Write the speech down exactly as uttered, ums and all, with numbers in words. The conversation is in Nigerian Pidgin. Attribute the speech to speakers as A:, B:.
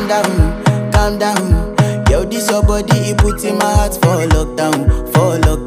A: down, calm down. Yo, this your body, it puts in my heart for lockdown,